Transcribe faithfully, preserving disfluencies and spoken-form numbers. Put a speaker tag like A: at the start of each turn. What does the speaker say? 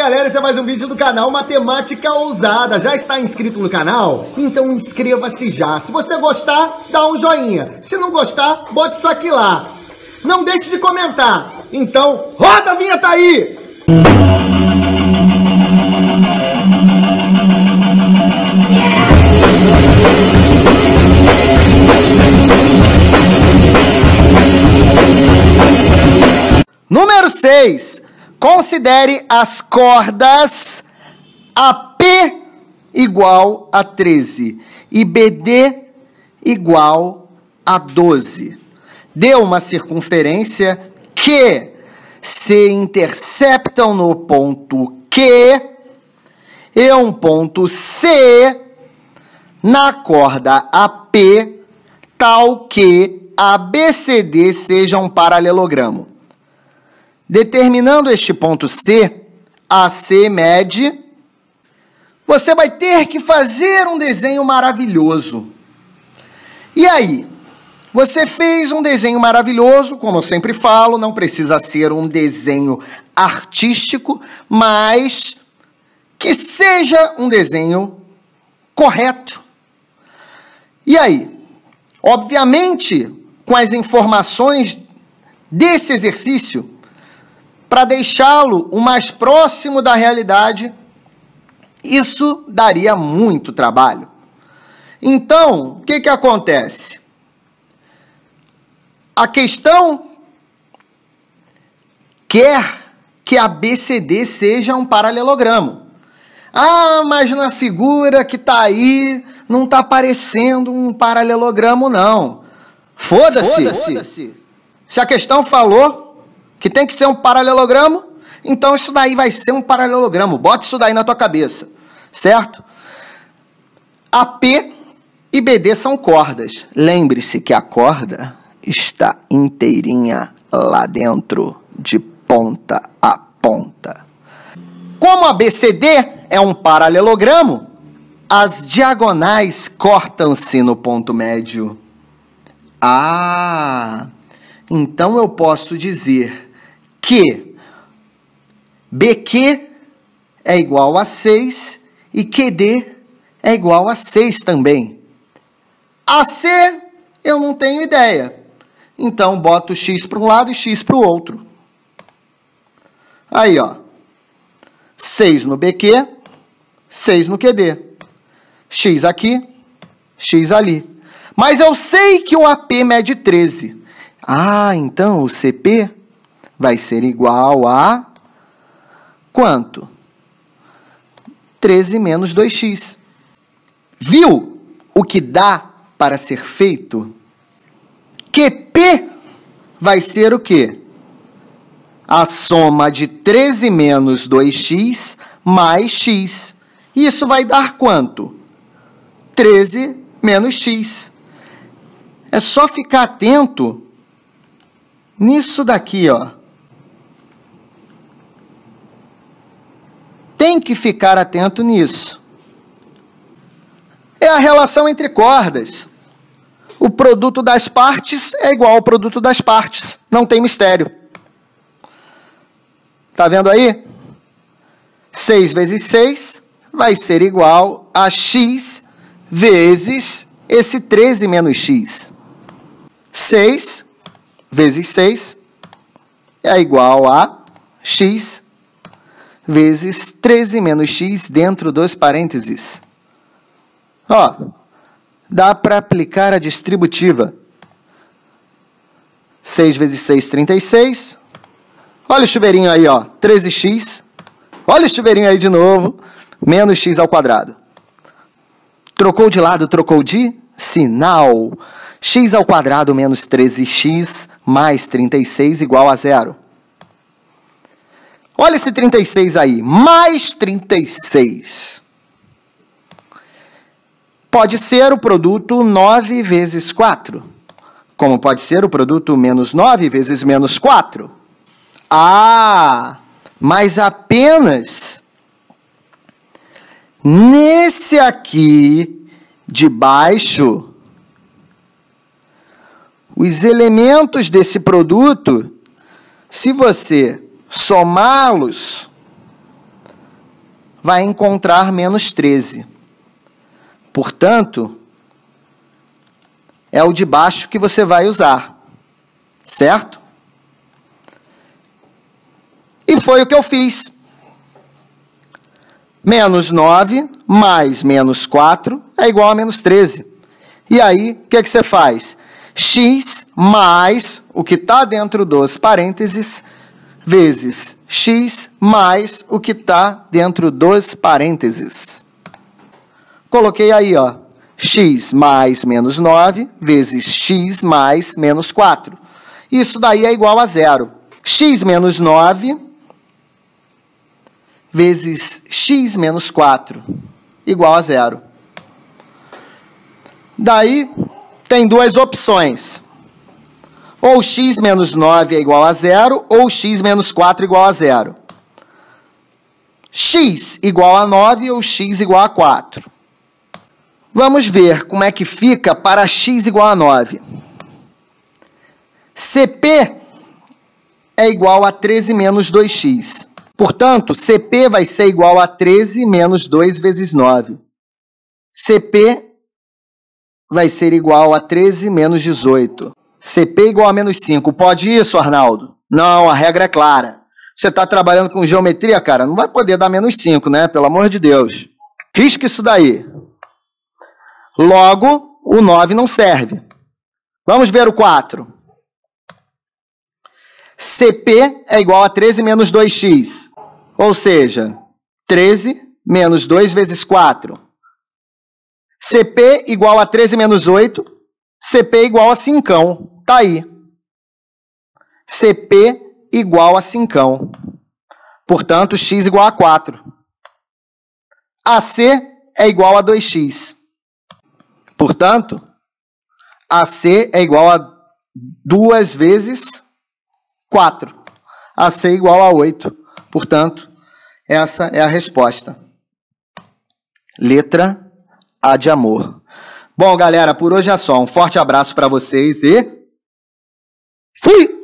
A: galera, esse é mais um vídeo do canal Matemática Ousada. Já está inscrito no canal? Então inscreva-se já. Se você gostar, dá um joinha. Se não gostar, bote isso aqui lá. Não deixe de comentar. Então, roda a vinheta aí! Número seis. Considere as cordas A P igual a treze e B D igual a doze. Dê uma circunferência que se interceptam no ponto Q e um ponto C na corda A P, tal que A B C D seja um paralelogramo. Determinando este ponto C, A C mede, você vai ter que fazer um desenho maravilhoso. E aí? Você fez um desenho maravilhoso, como eu sempre falo, não precisa ser um desenho artístico, mas que seja um desenho correto. E aí? Obviamente, com as informações desse exercício, para deixá-lo o mais próximo da realidade, isso daria muito trabalho. Então, o que que acontece? A questão quer que a B C D seja um paralelogramo. Ah, mas na figura que está aí não está aparecendo um paralelogramo, não. Foda-se. Foda-se. Se a questão falou que tem que ser um paralelogramo, então isso daí vai ser um paralelogramo. Bota isso daí na tua cabeça, certo? A P e B D são cordas. Lembre-se que a corda está inteirinha lá dentro, de ponta a ponta. Como a B C D é um paralelogramo, as diagonais cortam-se no ponto médio. Ah, então eu posso dizer que B Q é igual a seis e Q D é igual a seis também. A C eu não tenho ideia. Então, boto x para um lado e x para o outro. Aí, ó. seis no B Q, seis no Q D. X aqui, x ali. Mas eu sei que o A P mede treze. Ah, então o C P vai ser igual a quanto? treze menos dois x. Viu o que dá para ser feito? Q P vai ser o quê? A soma de treze menos dois x mais x. Isso vai dar quanto? treze menos x. É só ficar atento nisso daqui, ó. Tem que ficar atento nisso. É a relação entre cordas. O produto das partes é igual ao produto das partes. Não tem mistério. Tá vendo aí? seis vezes seis vai ser igual a x vezes esse treze menos x. seis vezes seis é igual a x vezes treze menos x dentro dos parênteses. Ó, dá para aplicar a distributiva. seis vezes seis, trinta e seis. Olha o chuveirinho aí, ó, treze x. Olha o chuveirinho aí de novo, menos x ao quadrado. Trocou de lado, trocou de sinal. X ao quadrado menos treze x mais trinta e seis igual a zero. Olha esse trinta e seis aí, mais trinta e seis. Pode ser o produto nove vezes quatro, como pode ser o produto menos nove vezes menos quatro. Ah, mas apenas nesse aqui de baixo, os elementos desse produto, se você somá-los, vai encontrar menos treze. Portanto, é o de baixo que você vai usar, certo? E foi o que eu fiz. Menos nove mais menos quatro é igual a menos treze. E aí, o que, que você faz? X mais o que está dentro dos parênteses vezes x mais o que está dentro dos parênteses. Coloquei aí, ó, x mais menos nove vezes x mais menos quatro. Isso daí é igual a zero. X menos nove vezes x menos quatro, igual a zero. Daí, tem duas opções. Ou x menos nove é igual a zero, ou x menos quatro igual a zero. X igual a nove ou x igual a quatro. Vamos ver como é que fica para x igual a nove. C P é igual a treze menos dois x. Portanto, C P vai ser igual a treze menos dois vezes nove. C P vai ser igual a treze menos dezoito. C P igual a menos cinco. Pode isso, Arnaldo? Não, a regra é clara. Você está trabalhando com geometria, cara, não vai poder dar menos cinco, né? Pelo amor de Deus. Risca isso daí. Logo, o nove não serve. Vamos ver o quatro. C P é igual a treze menos dois x. Ou seja, treze menos dois vezes quatro. C P igual a treze menos oito. C P igual a cinco. Tá aí. C P igual a cinco. Portanto, x igual a quatro. A C é igual a dois x. Portanto, A C é igual a duas vezes quatro. A C é igual a oito. Portanto, essa é a resposta. Letra A de amor. Bom, galera, por hoje é só. Um forte abraço para vocês e... fui!